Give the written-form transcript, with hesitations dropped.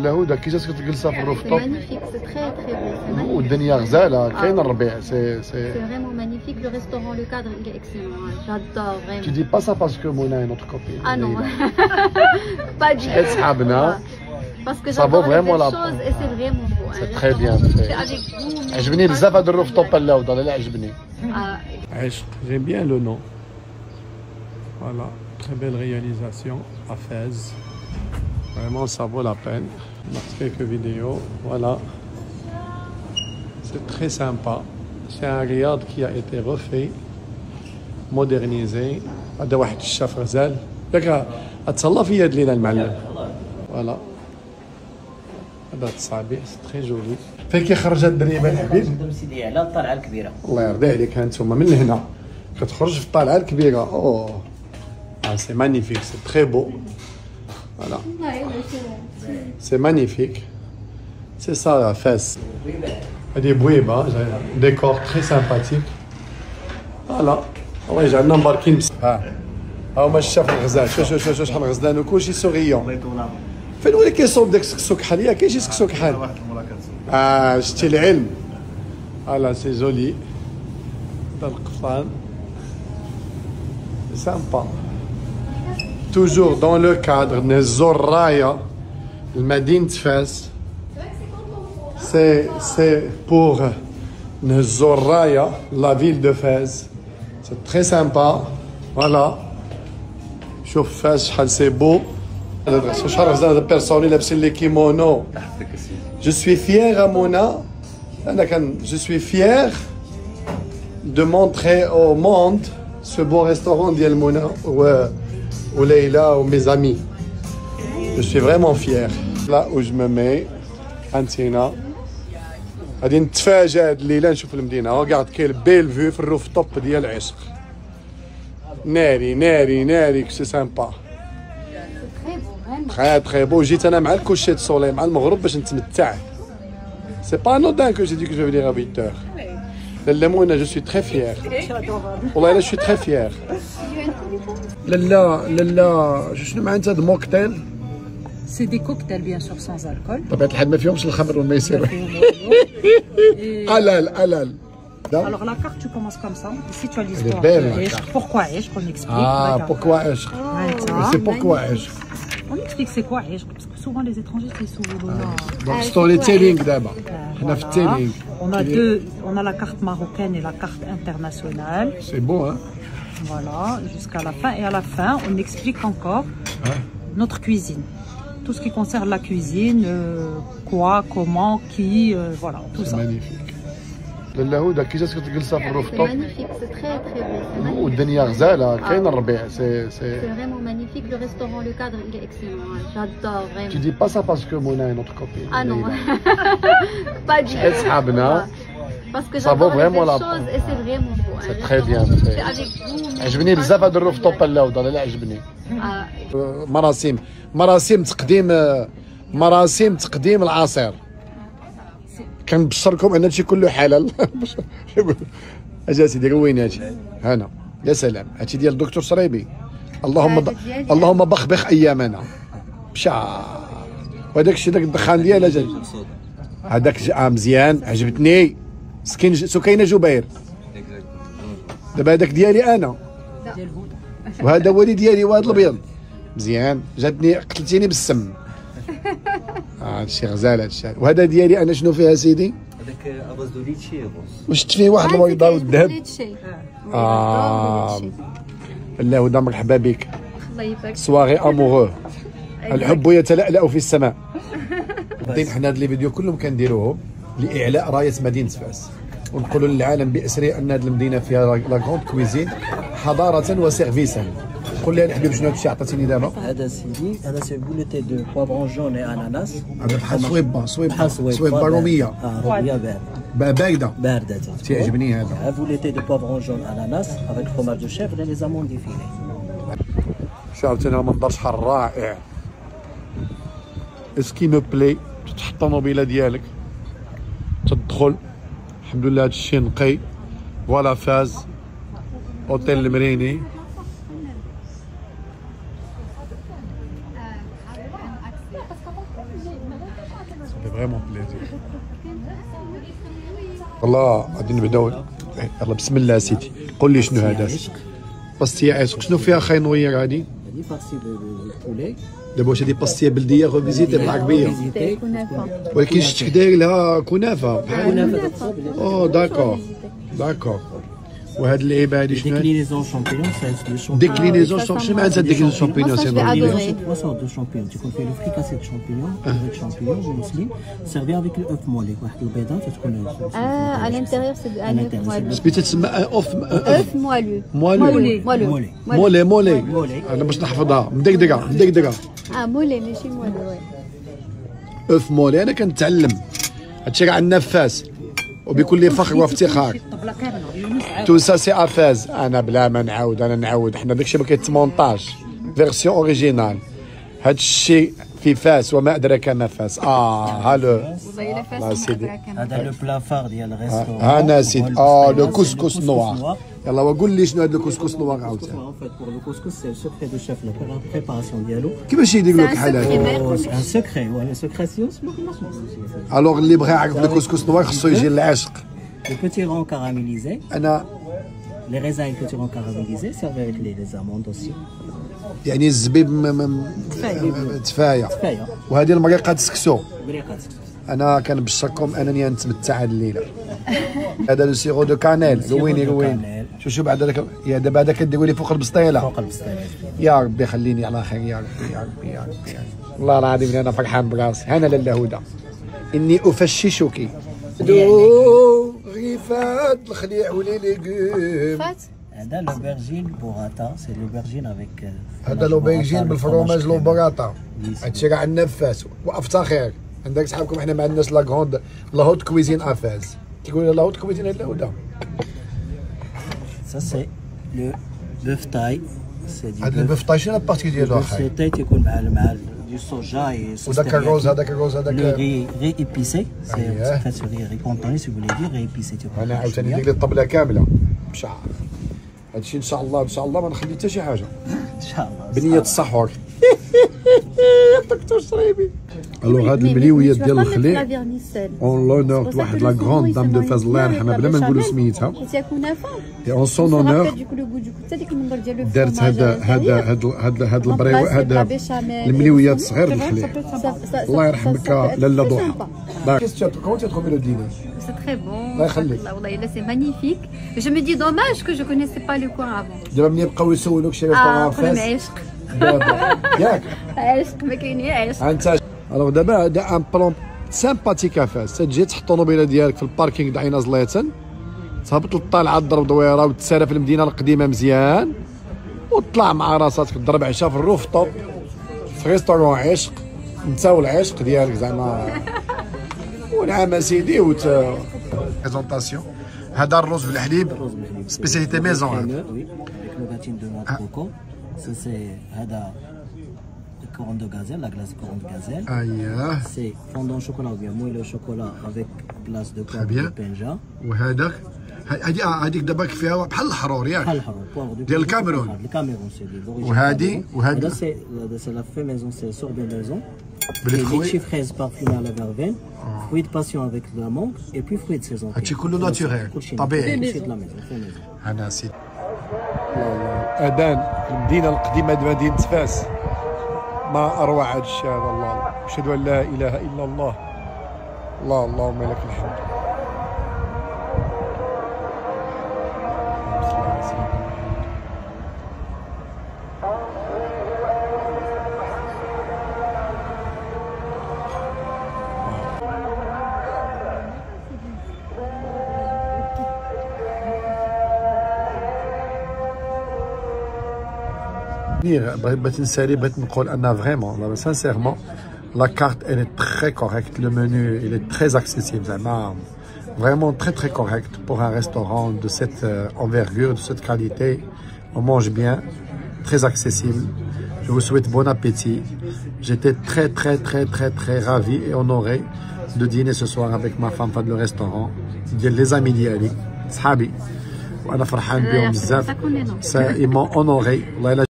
الهدى كي جاتك تجلسها في الروف توب؟ سي مانيفيك، سي تري تري بو. والدنيا غزاله، كاين الربيع. سي فريمون مانيفيك. لو ريستورون لو كادر il est excellent. J'adore vraiment. Tu dis pas ça parce que Mona est notre copine. Ah non. Pas du tout. صحابنا. Parce que ça vaut j'adore vraiment les la choses et c'est vraiment beau. C'est très bien fait. C'est avec vous. عجبني بزاف هذا الروف توب الهدى، لا عجبني. عشق. J'aime bien le nom. Voilà, très belle réalisation à Fès. Vraiment, ça vaut la peine. On a fait quelques vidéos. Voilà. C'est très sympa. C'est un Riyad qui a été refait, modernisé. هذا واحد الشاف غزال. ياك اتسلى في يد لينا المعلم. فوالا. هذا التصابيح سي تري جولي. فين كيخرج هاد الدريبه الحبيب؟ ندم سيدي على الطلعه الكبيره. الله يرضي عليك، هانتوما من هنا كتخرج في الطلعه الكبيره. اوه سي مانيفيك، سي تري بو. فوالا سي مانيفيك. سي سا فاس. هادي بويبه، ديكور تري سامباتيك. فوالا الله يجعلنا مباركين. ها هما الشاف الغزال. شوف شحال غزلان وكلشي سوريون. فين هو اللي كيصوب داك السكسو كحل؟ ياك كاين شي سكسو كحل. شتي العلم. فوالا سي جولي. هذا القفطان سامبا. توجور دون لو كادر نهزو الرايه لمدينة فاس. سي بور نهزو الرايه لا فيل دو فاس. سي تري سامبا. فوالا شوف فاس شحال سي بو. شحال غزال هاد بيرسوني لابسين لي كيمونو. جو سوي فيير ا مونا. انا كان جو سوي فيير de montrer au monde ce beau restaurant ديال مونا وليلى وميز amis. Je suis vraiment fier. Là où je me mets هانتينا غادي نتفاجأ هاد الليلة نشوف المدينة. ريغارد كاين بيل فيو في الروف توب ديال العشق. ناري ناري ناري سي سامبا. تري تري بو. جيت انا مع الكوشي دو سولي مع المغرب باش نتمتع. سي با انودان كو جي دي كو جو فينير ا 8h. لالا مونا جو سوي تري فيير. والله الا جو سوي تري فيير. لالا شنو مع انت هاد موكتيل؟ C'est des cocktails bien sûr sans alcool. طبيعة الحال ما فيهمش الخمر والميسر. حلال. Alors la carte tu commences comme ça. Ici tu as l'histoire. Pourquoi Ishq, on explique. Ah, pourquoi Ishq? C'est pourquoi Ishq? On explique c'est quoi Ishq parce que souvent les étrangers c'est souvent là. Donc storytelling d'abord. On a la carte marocaine et la carte internationale. C'est beau hein. Voilà, jusqu'à la fin et à la fin on explique encore notre cuisine. Tout ce qui concerne la cuisine, quoi, comment, qui, voilà, tout ça. Magnifique. لالا هدى كي جاتك تجلسها في الروف توب؟ مانيفيك، سي تري تري بو. والدنيا غزاله، كاين الربيع. سي فريمون مانيفيك. لو ريستورون لو كادر il est excellent. J'adore vraiment. Tu dis pas ça parce que Mona est notre copine. Ah non. Pas du tout. صحابنا. Parce que ça vaut j'adore vraiment les la choses et c'est vraiment beau. C'est très bien fait. C'est avec vous. عجبني بزاف هذا الروف توب الهدى، لا عجبني. مراسم تقديم العصير. كنبشركم ان هادشي كله حلال. اجا سيدي رويني هادشي. هنا يا سلام. هادشي ديال الدكتور شريبي. اللهم بخبخ ايامنا. بشا وهداك الشيء داك الدخان ديالها جا. هذاك مزيان عجبتني. سكينه جبير. دابا هذاك ديالي انا وهذا هو اللي ديالي وهذا الابيض. مزيان جاتني قتلتيني بالسم. هادشي غزال هادشي. وهذا ديالي انا شنو فيها سيدي؟ هذاك اباز دو ليتشي واش فيه واحد البيضاء والذهب؟ لا ودا مرحبا بك. الله يبارك. سواغي اموغو. الحب يتلألأ في السماء. حنا هاد لي فيديو كلهم كنديروهم لاعلاء رايه مدينه فاس ونقولوا للعالم باسره ان هاد المدينه فيها لا كروند كويزين حضاره وسيرفيسا. قول لي الحبيب شنو هادشي عطيتيني دابا؟ هذا سيدي هذا سي بوليتي دو بوافرون جون اي اناناس. هذا بحال صويبه روميه. روميه بارده. بارده تيعجبني هذا. هذا بوليتي دو بوافرون جون اناناس افيك فروماج دو شيف لي زامون ديفيلي. شافتنا المنظر شحال رائع. اسكي مو بلي تحط الطوموبيله ديالك تدخل. الحمد لله هادشي نقي. فوالا فاز اوتيل المريني. فريمون بليزير. والله غادي نبداو. يلا بسم الله سيدي، قول لي شنو هذا؟ باستيه عشق. شنو فيها خاي نوير هادي؟ هذه بارتي بولي. دابا واش هادي باستيه بلديه ريفيزيتي بالعربيه؟ ولكن شفتك داير لها كنافه بحال. او داكور داكور. وهاد اللعيبه هادي شنو؟ ديكلينيزون شامبينيون. ديكلينيزون شنو معناتها ديكلينيزون شامبينيون؟ سي ديكلينيزون 3 sortes de champignons. تكون فيه لو فريكاسي دو شامبينيون avec champignons مسلي سيرفي افيك لو اوف مولي. واحد البيضه تكون à l'intérieur c'est un œuf moelleux. سبيتها تسمى اوف œuf moelleux. مولي مولي. انا باش نحفظها مدقدقه مدقدقه. مولي ماشي moelleux. اوف مولي. انا كنتعلم هادشي راه عندنا في فاس وبكل فخر وافتخار. تو سا سي افاز. انا بلا ما نعاود انا نعاود. حنا داكشي ما كيتمونطاج فيرسيون اوريجينال. هادشي في فاس وما ادراك ما فاس. ها لو والله سيدي هذا لو بلا فار ديال الريستورون. انا سيدي. لو كسكس نوار. يلا وقول لي شنو هذا الكسكس نوار عاوتاني. En fait pour le couscous c'est le secret de chef la préparation ديالو. كيفاش يدير لك بحال هذا؟ ان سكري ولا سكريسيون سموك. الوغ اللي بغى يعرف الكسكس نوار خصو يجي للعشق. Les petits ronds caramélisés, انا les raisins et petits ronds caramélisés servent avec les amandes aussi. يعني الزبيب تفايه. وهذه المريقه تسكسو. انا كنبشركم انني نتمتع هذه الليله. هذا لو سيرو دو كانيل. رويني رويني. شوف بعد هذاك يا دابا هذا كديروا لي فوق البسطيله. فوق البسطيله. يا ربي خليني على خير يا ربي يا ربي يا ربي. والله العظيم انا فرحان براسي. انا لاله هدى اني افششك. غيفات الخليع ولي ليغوم. هذا لوبرجين بوراتا. سي لوبرجين افيك. هذا لوبرجين بالفرomage لو بوراتا. هادشي راه عندنا في فاس وافتخر. عندك صحابكم حنا ما عندناش لا غروند لا هوت كويزين افاز. كيقولوا لا هوت كويزين هاد الهدى. Ça c'est le bœuf taille. C'est du هذا البوف طاي شنو البارتي ديالو اخاي؟ البœuf taille تيكون مع du soja et وداك الروز هذاك الروز هذاك le riz épicé. C'est fait sur riz cantonné si vous voulez dire riz épicé. انا عاوتاني ندير لي الطبله كامله بشعر. هادشي ان شاء الله ان شاء الله ما نخلي حتى شي حاجه. ان شاء الله. بنيه السحور. دكتور شريبي. الوغ هاد المليويات ديال الخليع اون لونور واحد لا غروند دام دو فاز الله يرحمها بلا ما نقولوا سميتها. اي اون سون اونور دارت هاد البريو هذا المليويات الصغير د الخليع. الله يرحمك لاله ضحى. كيفاش تخوفي لو دينار؟ C'est très bon. الله يخليك. Là, c'est magnifique. Je me dis dommage que je connaissais pas le coin avant. دابا ملي بقاو يسولوك شي ريستورون فاس. عشق. ياك عشق ما كاين عشق. انت الوغ دابا هذا ان بلون سامباتيك افاس. تجي تحط الطوموبيله ديالك في الباركينغ د عين زليتن، تهبط للطالعه تضرب دويره وتسالى في المدينه القديمه مزيان وتطلع مع راساتك تضرب عشاء في الروف توب في ريستورون عشق انت والعشق ديالك زعما. ونعم سيدي بريزونطاسيون. هذا الرز بالحليب سبيسياليتي ميزون. هذا couronne de gazelle, la glace couronne de gazelle. اييه. C'est fondant au chocolat ou bien moelleux au chocolat avec glace de poivre de penja. وهذاك هذيك دابا فيها بحال الحرور ياك؟ بحال الحرور ديال الكاميرون. الكاميرون سي دي. وهذه هذا سي لا في ميزون سي سور دو ميزون. Les fraises parfumées à la verveine, fruits de passion avec de l'amande et puis fruits de saison. هادشي كله ناتوريل طبيعي. انا سيدي. اذان المدينه القديمه مدينه فاس. ما اروع هذا الشيء هذا. الله اشهد ان لا اله الا الله. الله اللهم لك الحمد. بغيت نسالي بغيت نقول ان فريمون سانسيرمون لا كارت elle est très correcte. Le menu il est très accessible زعما vraiment très correct pour un restaurant de cette envergure, de cette qualité. On mange bien, très accessible. Je vous souhaite bon appétit. J'étais très ravi et honoré de dîner ce soir avec ma femme dans le restaurant ديال les amis ديالي صحابي وانا فرحان بهم بزاف. Ils m'ont honoré.